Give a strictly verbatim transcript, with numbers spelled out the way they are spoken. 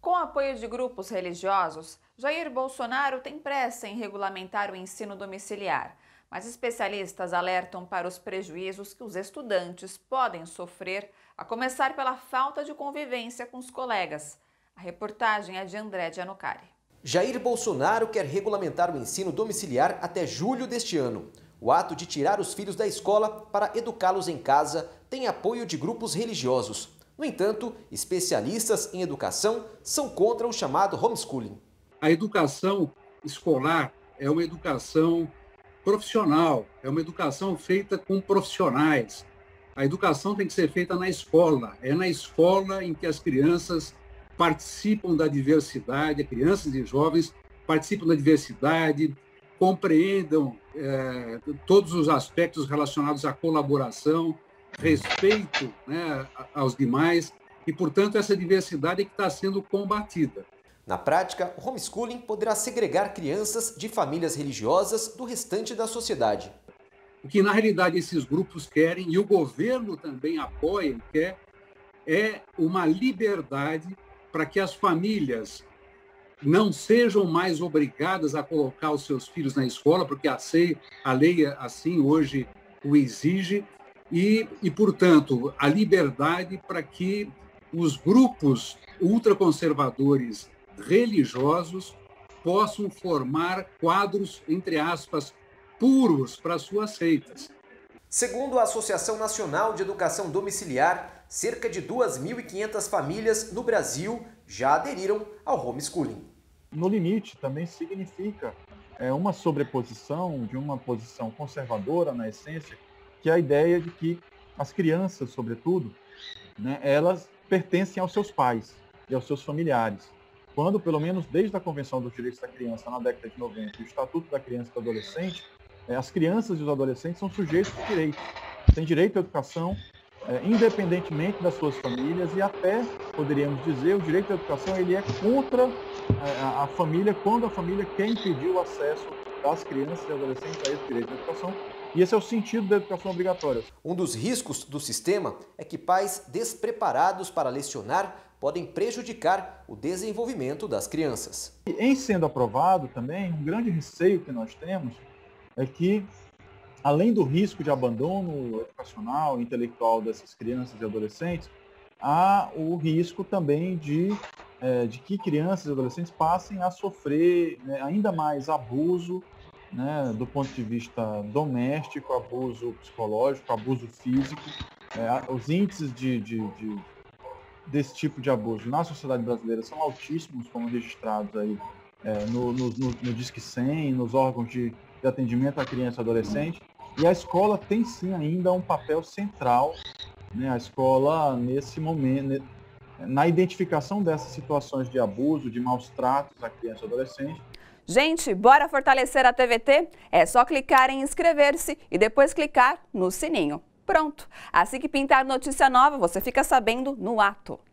Com apoio de grupos religiosos, Jair Bolsonaro tem pressa em regulamentar o ensino domiciliar, mas especialistas alertam para os prejuízos que os estudantes podem sofrer, a começar pela falta de convivência com os colegas. A reportagem é de André Giannucari. Jair Bolsonaro quer regulamentar o ensino domiciliar até julho deste ano. O ato de tirar os filhos da escola para educá-los em casa tem apoio de grupos religiosos. No entanto, especialistas em educação são contra o chamado homeschooling. A educação escolar é uma educação profissional, é uma educação feita com profissionais. A educação tem que ser feita na escola, é na escola em que as crianças participam da diversidade, crianças e jovens participam da diversidade, compreendam é, todos os aspectos relacionados à colaboração, respeito, né, aos demais, e, portanto, essa diversidade é que está sendo combatida. Na prática, o homeschooling poderá segregar crianças de famílias religiosas do restante da sociedade. O que, na realidade, esses grupos querem, e o governo também apoia e quer, é uma liberdade para que as famílias não sejam mais obrigadas a colocar os seus filhos na escola, porque a lei, a lei assim hoje o exige, e, e, portanto, a liberdade para que os grupos ultraconservadores religiosos possam formar quadros, entre aspas, puros para suas seitas. Segundo a Associação Nacional de Educação Domiciliar, cerca de duas mil e quinhentas famílias no Brasil já aderiram ao homeschooling. No limite, também significa é, uma sobreposição de uma posição conservadora, na essência, que é a ideia de que as crianças, sobretudo, né, elas pertencem aos seus pais e aos seus familiares. Quando, pelo menos desde a Convenção dos Direitos da Criança, na década de noventa, e o Estatuto da Criança e do Adolescente, é, as crianças e os adolescentes são sujeitos de direitos. Têm direito à educação, é, independentemente das suas famílias, e até, poderíamos dizer, o direito à educação ele é contra a, a família, quando a família quer impedir o acesso das crianças e adolescentes a esse direito à educação. E esse é o sentido da educação obrigatória. Um dos riscos do sistema é que pais despreparados para lecionar podem prejudicar o desenvolvimento das crianças. E, em sendo aprovado também, um grande receio que nós temos é que, além do risco de abandono educacional e intelectual dessas crianças e adolescentes, há o risco também de, é, de que crianças e adolescentes passem a sofrer, né, ainda mais abuso, né, do ponto de vista doméstico, abuso psicológico, abuso físico. É, os índices de, de, de, desse tipo de abuso na sociedade brasileira são altíssimos, como registrados aí, é, no, no, no, no Disque cem, nos órgãos de, de atendimento à criança e adolescente. E a escola tem sim ainda um papel central, né, a escola nesse momento, na identificação dessas situações de abuso, de maus tratos à criança e adolescente. Gente, bora fortalecer a T V T? É só clicar em inscrever-se e depois clicar no sininho. Pronto! Assim que pintar notícia nova, você fica sabendo no ato.